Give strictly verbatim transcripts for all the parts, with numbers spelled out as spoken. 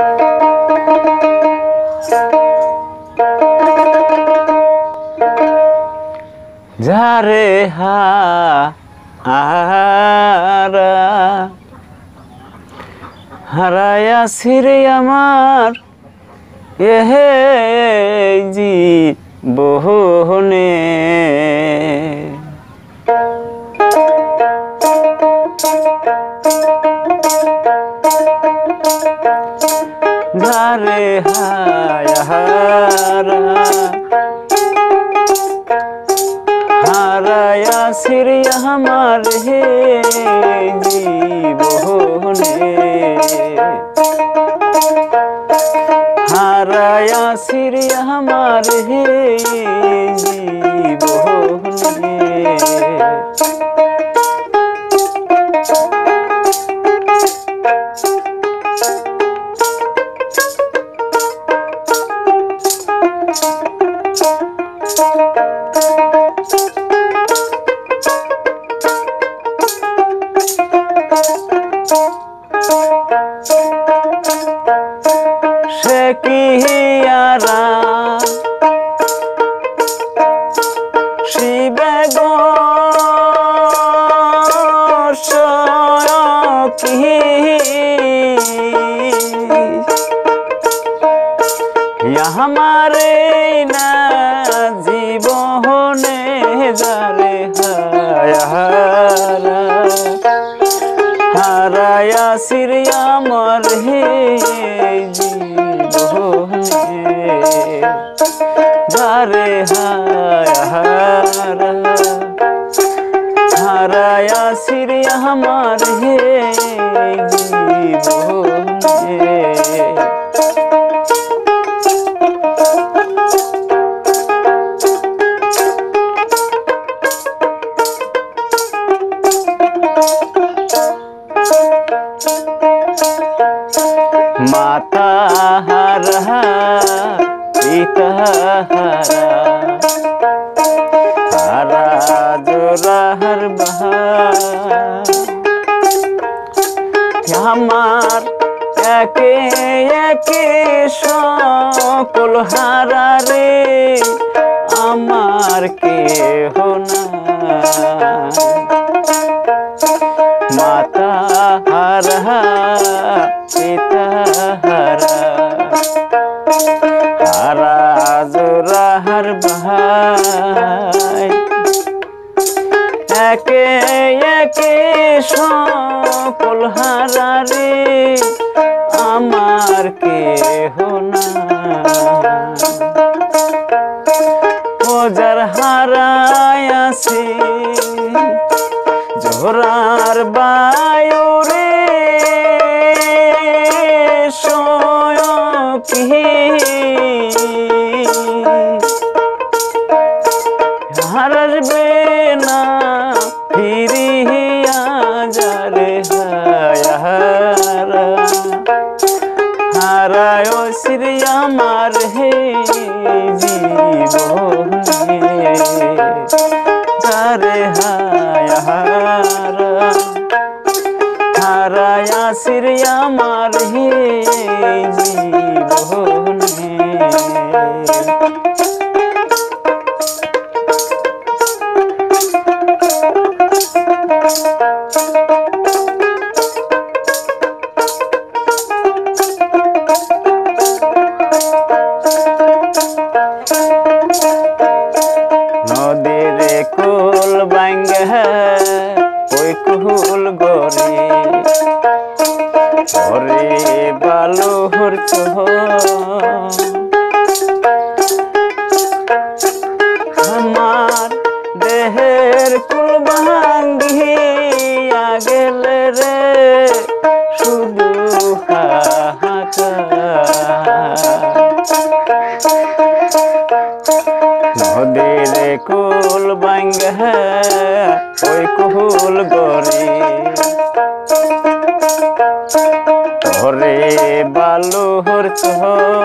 যারে হারা হারায়াছি রে আমার এহে জীবনে যারে হারা হারায়াছি রে আমার হে জীবনে হারায়াছি রে আমার হে জীবনে সে কি আরা শিবে গো কি हमारे ना जीवने जारे हारा हारायाছি রে আমার হে জীবনে যারে হারা হারায়াছি রে আমার হে জীবনে माता हरा पिता हरा हरा जोरा हर बहा हमार एके एके सकल हारा रे आमार के होना माता हरा पिता हरा हरा जोरा हर भाई एके एके सकल हारा रे आमार के होना ओजार हारायाছি जोरार बायु रे হারবে না ফিরিয়া যারে হারা হারায়াছি রে আমার হে জীবনে যারে হারা হারায়াছি রে আমার হে জীবনে নদীর কুল ভাঙ্গে ওই কুল গরে ওরে বালুর চোহ আমার দেহের কুল ভাঙ্গিয়া গেলে রে শুধু নদীর কুল ভাঙ্গে ওই কুল গরে ওরে বালুর চোহ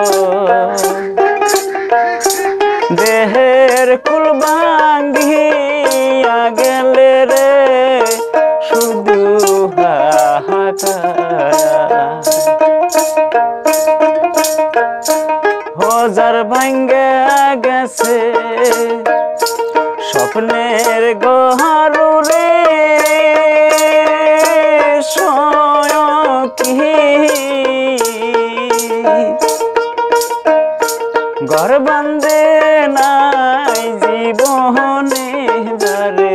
দেহের কুল ভাঙ্গিয়া গেলে রে শুধু হাহাকার যার ভাঙ্গে গেছে স্বপ্নের গহরুরে সয়কি ঘর বান্ধে নাই জীবনে যারে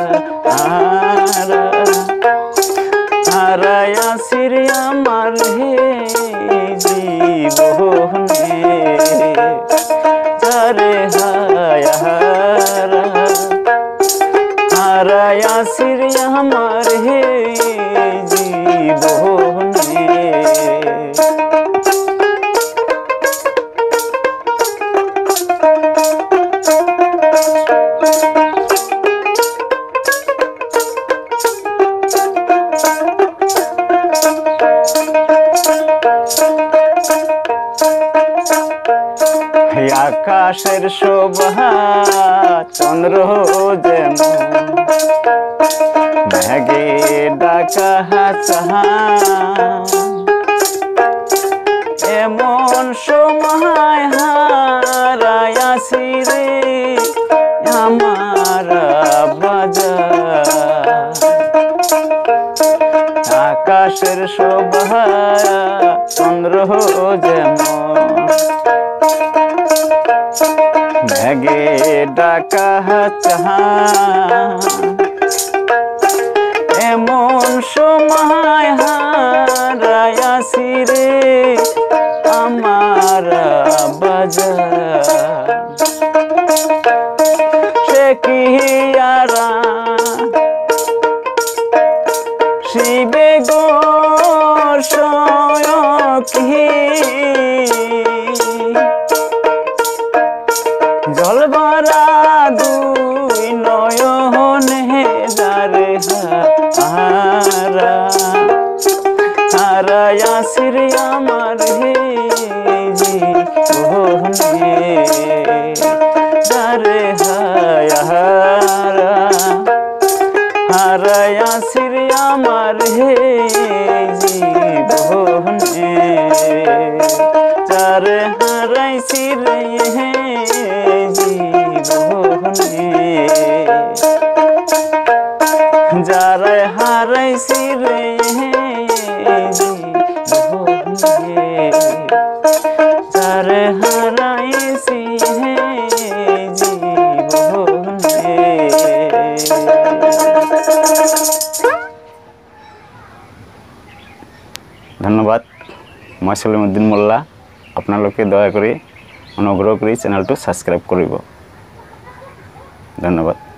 হারা হারায় আসির আমার হে জীবনে যারে হারা হারায় আসির আমার হে জীবনে আকাশের শোভা চন্দ্র যেমন মেঘে ডাকা চাহান এমন সময় হারায় আসি রে আমার বাজার আকাশের শোভা চন্দ্র যেমন মেঘে ডাকা চাহান এমন সময় হারায় আসি রে আমার বাজার সে কি আরা শিবে গো সয়কি জলভরা দুই নয়নে যারে হারা হারায় আসির আমার হে জীবনে যারে হারা হারায় আসির আমার হে জীবনে যারে হারাইছি রে যারে হারাইছি রে যারে হারাইছি জীবনে। ধন্যবাদ। মই সলিমুদ্দিন মোল্লা। আপোনালোকে দয়া কৰি অনুগ্ৰহ কৰি চেনেলটো সাবস্ক্ৰাইব কৰিব। ধন্যবাদ।